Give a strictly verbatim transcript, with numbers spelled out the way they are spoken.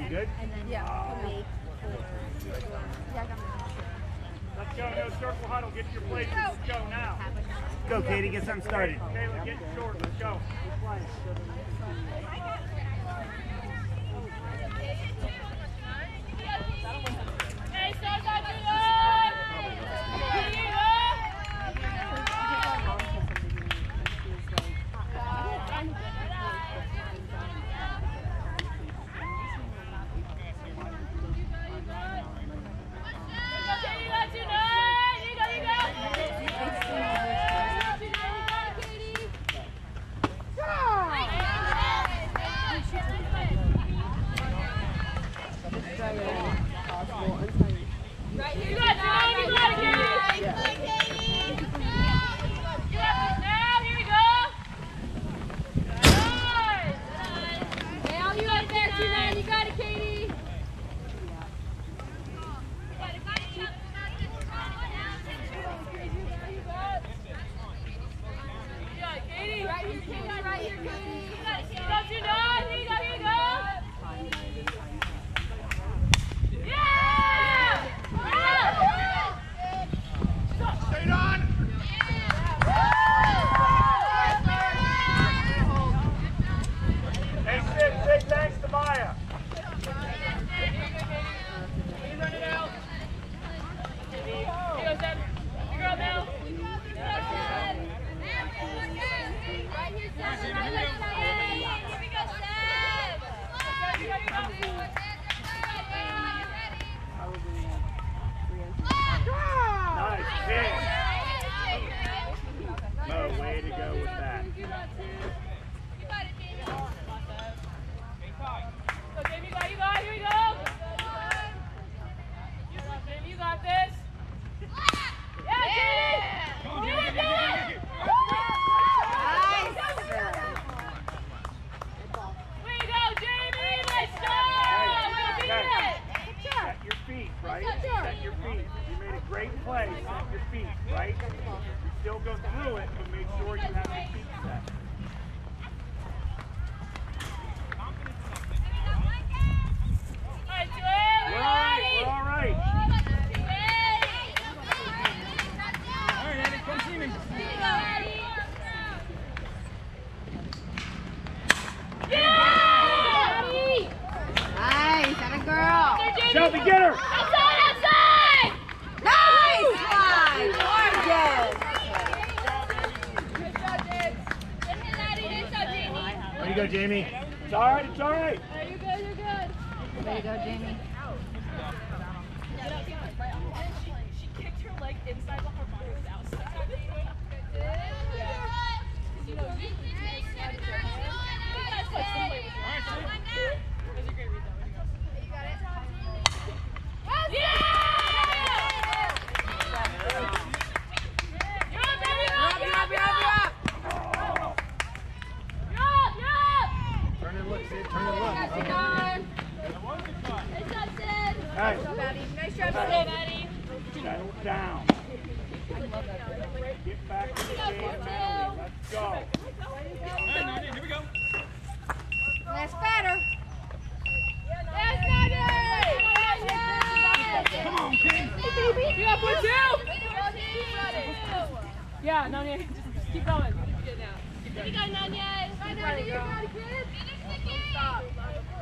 You good? Yeah. Oh. Let's go, no circle huddle, get your places, let's go now. Go, Katie, get something started. Okay, let's get short, let's go. Hey, start that Shelby, get her! Outside, outside! Nice one! Gorgeous! Good job, Diggs. Good hit, Laddie. Good job, Jamie. There you go, Jamie. It's all right, it's all right. Are you good? You're good. Way to go, Jamie. She kicked her leg inside the her body was outside. You know, you that's like some way with you. That was a great read, though. You got it? Yeah! You're up, baby! You're up, you're up, you're up, you're up! You're up, you're up! Turn and look, Sid. Turn and look. Nice job, Sid! Hey. Nice job, Sid, Eddie! Settle down. Get back to the game mentally. Let's go. Here we go. That's better. Yes, Nadia! Come on, King. You got one, two! Yeah, Nanya, just keep going. Good now. Keep going. You got Nanya. Bye, Nanya. You got it, kid. Finish the game. Stop.